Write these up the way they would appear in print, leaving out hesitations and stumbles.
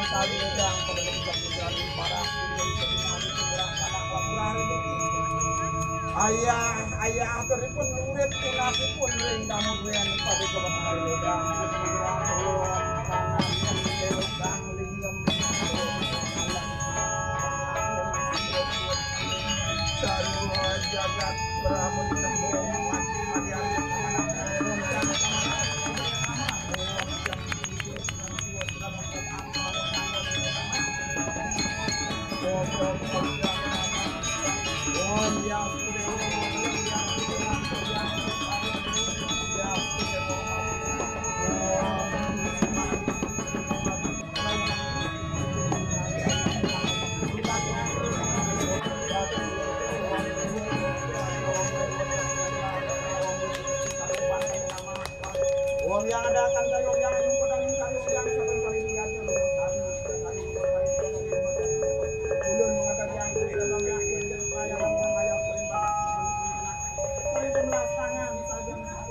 tali yang pada ketika para ayah aturipun urip punapipun ring damung yen pada kebenaran wedang kurang ulun tangan yang dewang linggem sarua jagat beramun tembung mati Wong yang ada akan kayu yang pedang kayu yang sampai kali ini aja loh. Ulun mengatakan yang itu dalam yang kaya perimbang. Perimbang tangan saja.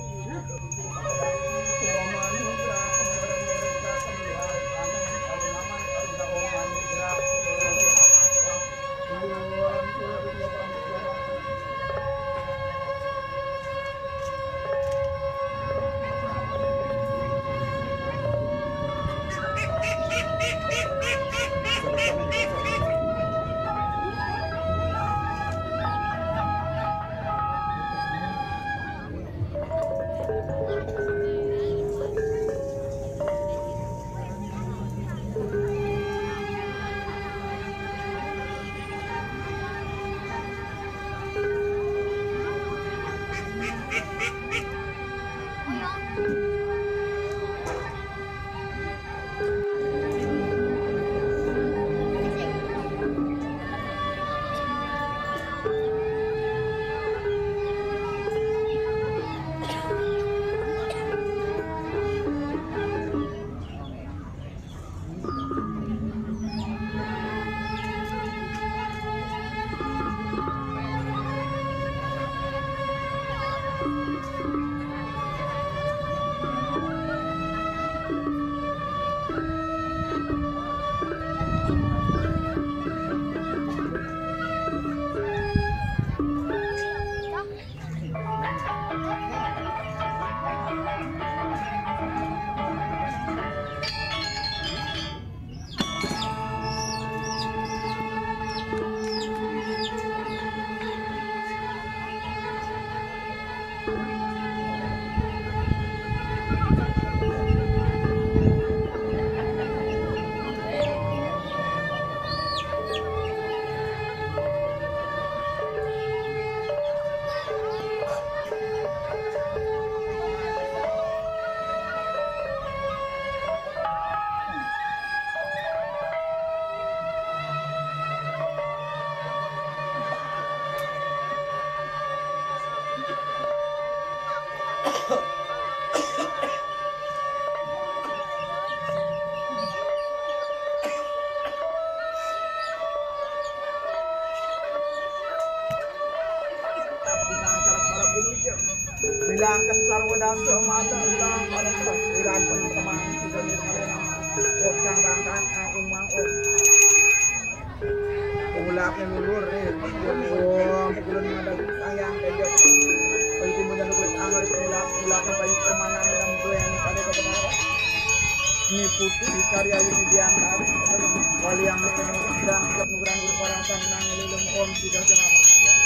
Bilangkan sarwadang semata ulang pada kelahiran teman sudah dirmalena osang bangkan umang ulak yang ulur kulun madang sayang kejot pagi mudah kulit amal ulak yang baik permana dalam dua yang pada kebenaran ini putih karya ini diangkat wali yang sedang siap nugrang berparasan nang lilum om sudah jenama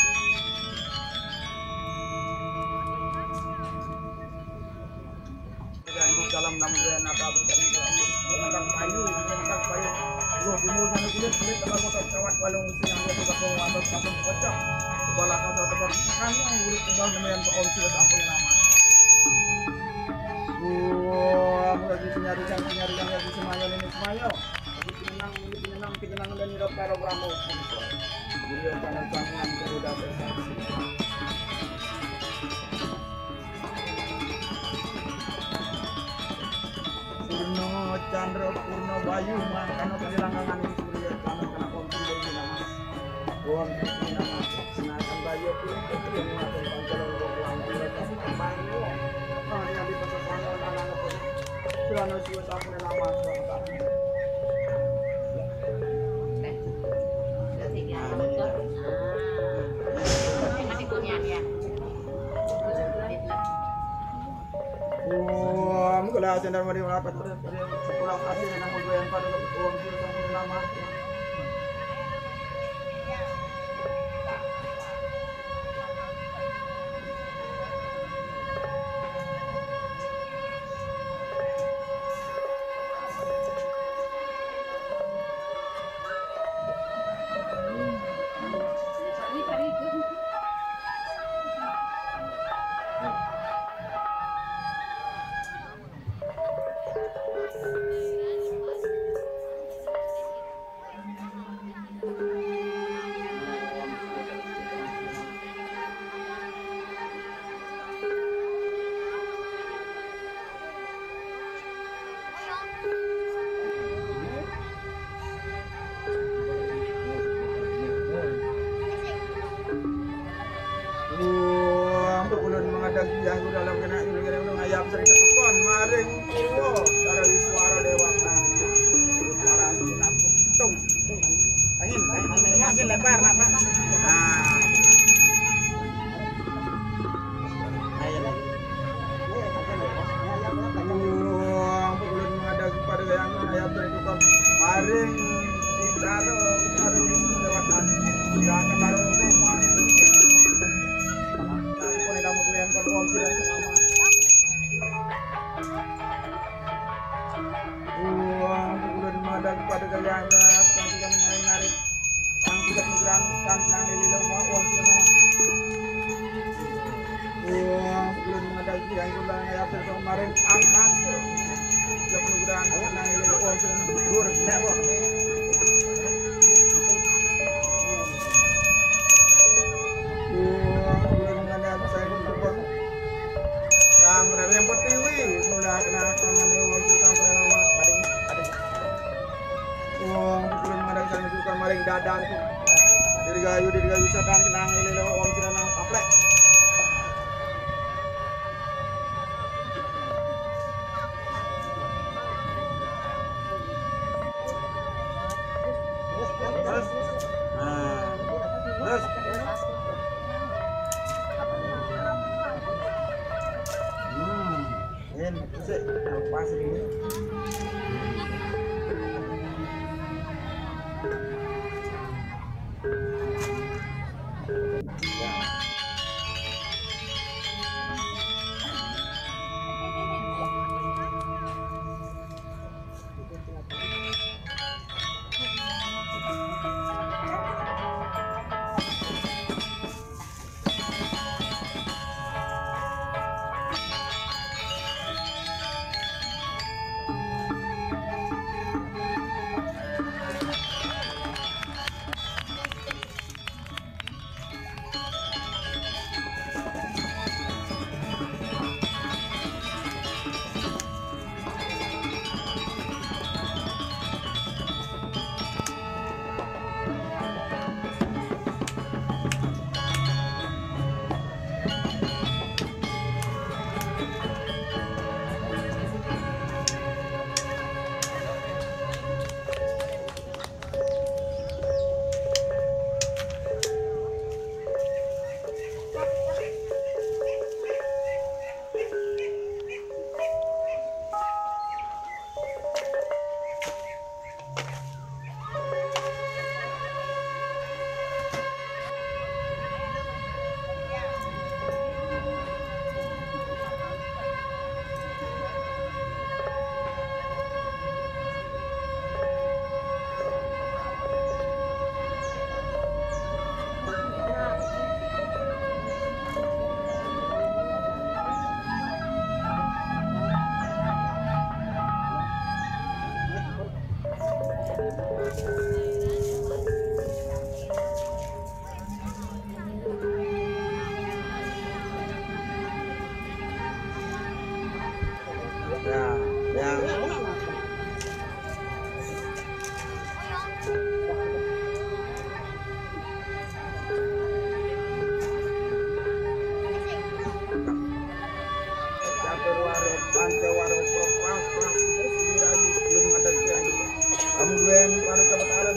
dalam namun apa tentang kayu lo dimul sana kulit kalau motor kawat walung siang dia juga mau atau pecah kepala kata tempat kan urut tinggal nemen ke om sudah ampun nama lagi penyarikan lagi semuanya ini semuanya lagi penyenang dan hidup karo pramu beliau karena tangan sudah bersaksi Chandra Purno Bayu mangkano kalilangan ini surya kano kana konti dari nama wong iki nama senajan Bayu itu yang ngatur panjalon ulang tahun Bayu yang di pesan anak-anak Surano siwa tapune nama sendal mari melapat sepulang kasih nang doyan pada uang sila sang nama. Yang dalam kena ngayap sering ketukon maring uwo cara suara dewata para sinapung tung angin lebar lah Pak. Ulun menghadap pada yang ngayap sering ketukon maring cara dewata jangan karo semua kamu tuh yang perlu sila sama. Ulun madag pada gayanya yang tidak menarik yang tidak menggerakkan yang lililang uang sila nama. Ulun madag yang ulang yang kemarin angkat tidak menggerakkan yang lililang uang sila nama. Dur, nebo. Yang pertiwi sudah kena tangan uang itu sampai lama ada uang belum ada yang bukan maring dadang tuh dari gayu setan kenang ini lewat uang sudah nang taplek terus pas ini Kamu gue palu ke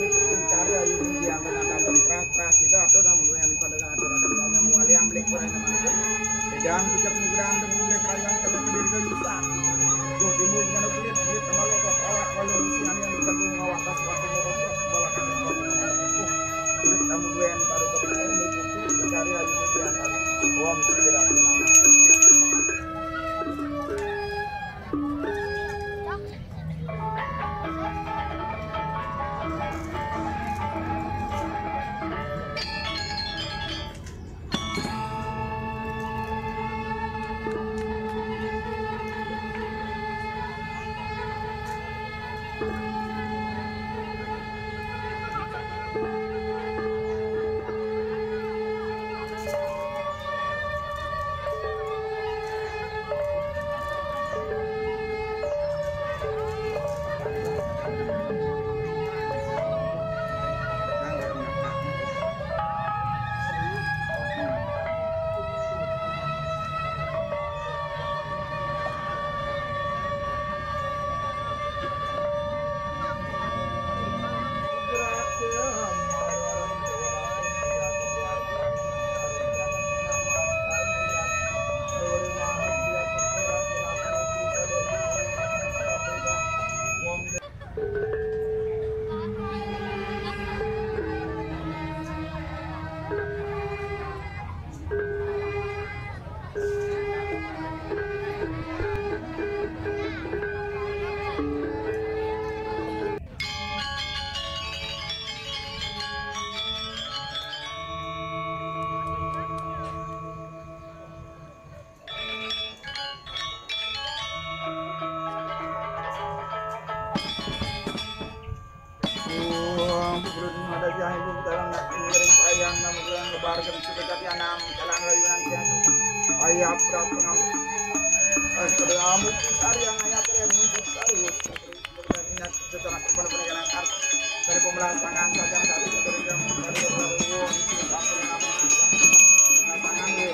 jahe bu dalam nak ngiring payang nama bulan lebar ke sedekat yanam jalan rayuan kian ayah berat pengamu amu cari yang ayat yang nuntut terus ingat secara kepada penegak art dari pembelajaran tangan saja satu dari jam dari uang sampai nama tangan bu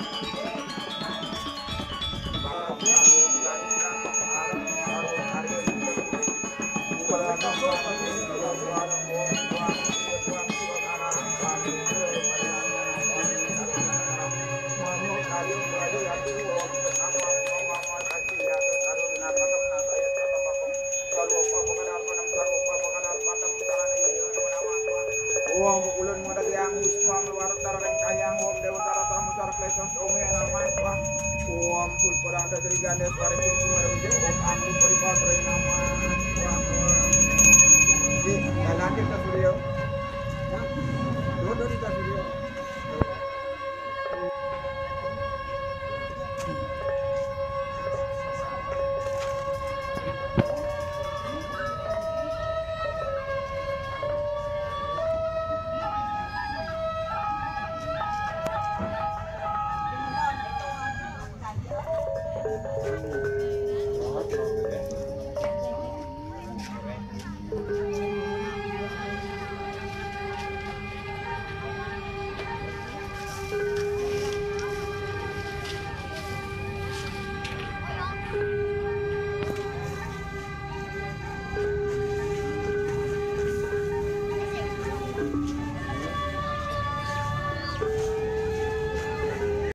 uang bukulan mo dagyang wisma mawarot darang kayang wong dewa tara musar klesos ome nama pa uang pul paranda dari gandes pare sing kumara wong andi pari patre nama